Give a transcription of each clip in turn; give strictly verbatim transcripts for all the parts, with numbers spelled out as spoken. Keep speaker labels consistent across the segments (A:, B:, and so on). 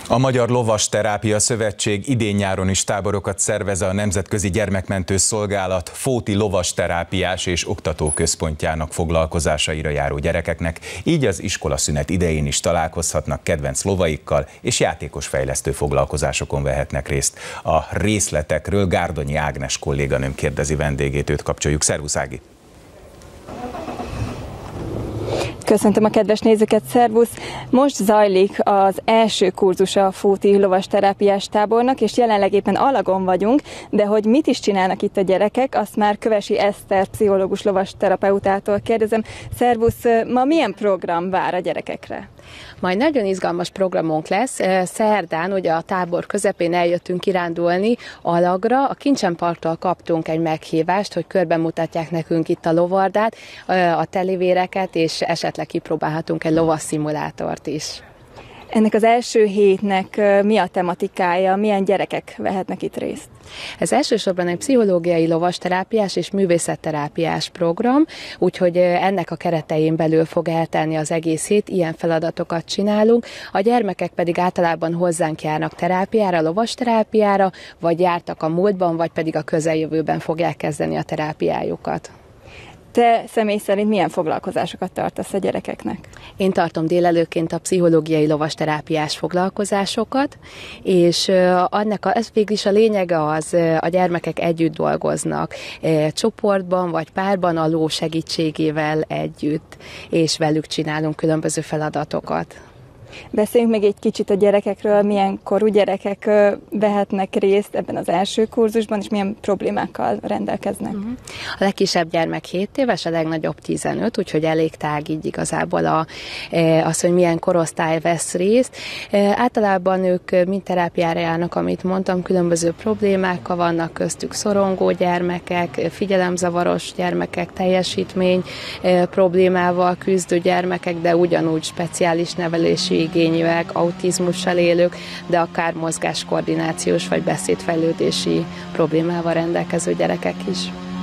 A: A Magyar Lovasterápia Szövetség idén-nyáron is táborokat szervez a Nemzetközi Gyermekmentő Szolgálat Fóti Lovasterápiás és Oktatóközpontjának foglalkozásaira járó gyerekeknek, így az iskolaszünet idején is találkozhatnak kedvenc lovaikkal, és játékosfejlesztő foglalkozásokon vehetnek részt. A részletekről Gárdonyi Ágnes kolléganőm kérdezi vendégét, őt kapcsoljuk. Szervusz, Ági!
B: Köszöntöm a kedves nézőket, szervusz! Most zajlik az első kurzusa a Fóti Lovasterápiás tábornak, és jelenleg éppen Alagon vagyunk, de hogy mit is csinálnak itt a gyerekek, azt már Kövesi Eszter pszichológus lovasterapeutától kérdezem. Szervusz, ma milyen program vár a gyerekekre?
C: Majd nagyon izgalmas programunk lesz. Szerdán ugye a tábor közepén eljöttünk kirándulni Alagra. A Kincsenparktól kaptunk egy meghívást, hogy körben mutatják nekünk itt a lovardát, a telivéreket, és esetleg kipróbálhatunk egy lovasszimulátort is.
B: Ennek az első hétnek mi a tematikája, milyen gyerekek vehetnek itt részt?
C: Ez elsősorban egy pszichológiai lovasterápiás és művészetterápiás program, úgyhogy ennek a keretein belül fog eltelni az egész hét, ilyen feladatokat csinálunk. A gyermekek pedig általában hozzánk járnak terápiára, lovasterápiára, vagy jártak a múltban, vagy pedig a közeljövőben fogják kezdeni a terápiájukat.
B: Te személy szerint milyen foglalkozásokat tartasz a gyerekeknek?
C: Én tartom délelőként a pszichológiai lovasterápiás foglalkozásokat, és annak a, ez végül is a lényege az, a gyermekek együtt dolgoznak, csoportban vagy párban a ló segítségével együtt, és velük csinálunk különböző feladatokat.
B: Beszéljünk még egy kicsit a gyerekekről, milyen korú gyerekek vehetnek részt ebben az első kurzusban, és milyen problémákkal rendelkeznek. Uh-huh.
C: A legkisebb gyermek hét éves, a legnagyobb tizenöt, úgyhogy elég tág így igazából a, az, hogy milyen korosztály vesz részt. Általában ők mind terápiára járnak, amit mondtam, különböző problémákkal vannak, köztük szorongó gyermekek, figyelemzavaros gyermekek, teljesítmény problémával küzdő gyermekek, de ugyanúgy speciális nevelési igényűek, autizmussal élők, de akár mozgáskoordinációs vagy beszédfejlődési problémával rendelkező gyerekek is.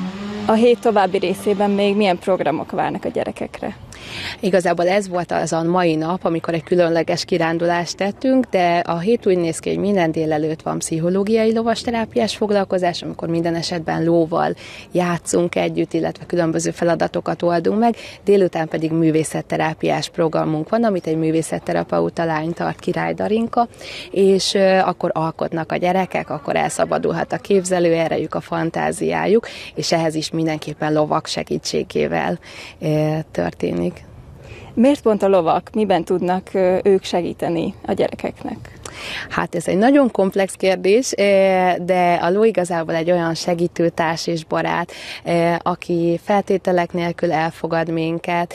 B: A hét további részében még milyen programok várnak a gyerekekre?
C: Igazából ez volt az a mai nap, amikor egy különleges kirándulást tettünk, de a hét úgy néz ki, hogy minden délelőtt van pszichológiai lovasterápiás foglalkozás, amikor minden esetben lóval játszunk együtt, illetve különböző feladatokat oldunk meg, délután pedig művészetterápiás programunk van, amit egy művészetterapeuta lány tart, Király Darinka, és akkor alkotnak a gyerekek, akkor elszabadulhat a képzelőerejük, a fantáziájuk, és ehhez is mindenképpen lovak segítségével történik.
B: Miért pont a lovak? Miben tudnak ők segíteni a gyerekeknek?
C: Hát ez egy nagyon komplex kérdés, de a ló igazából egy olyan segítőtárs és barát, aki feltételek nélkül elfogad minket,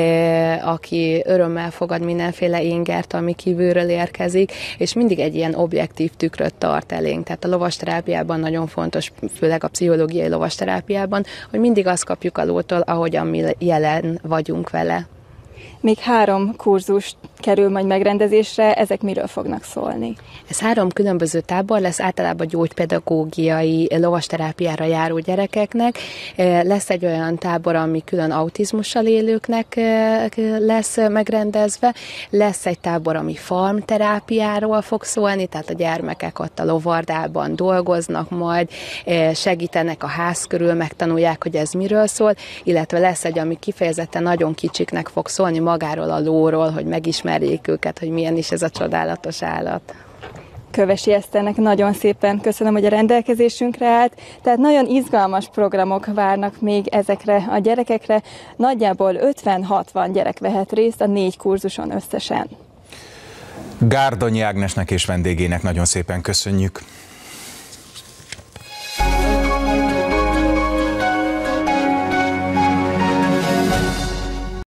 C: aki örömmel fogad mindenféle ingert, ami kívülről érkezik, és mindig egy ilyen objektív tükröt tart elénk. Tehát a lovasterápiában nagyon fontos, főleg a pszichológiai lovasterápiában, hogy mindig azt kapjuk a lótól, ahogyan mi jelen vagyunk vele.
B: Még három kurzus kerül majd megrendezésre, ezek miről fognak szólni?
C: Ez három különböző tábor lesz, általában gyógypedagógiai lovasterápiára járó gyerekeknek. Lesz egy olyan tábor, ami külön autizmussal élőknek lesz megrendezve. Lesz egy tábor, ami farmterápiáról fog szólni, tehát a gyermekek ott a lovardában dolgoznak majd, segítenek a ház körül, megtanulják, hogy ez miről szól, illetve lesz egy, ami kifejezetten nagyon kicsiknek fog szólni magáról a lóról, hogy megismerjék őket, hogy milyen is ez a csodálatos állat.
B: Kövesi Eszternek nagyon szépen köszönöm, hogy a rendelkezésünkre állt. Tehát nagyon izgalmas programok várnak még ezekre a gyerekekre. Nagyjából ötven-hatvan gyerek vehet részt a négy kurzuson összesen.
A: Gárdonyi Ágnesnek és vendégének nagyon szépen köszönjük.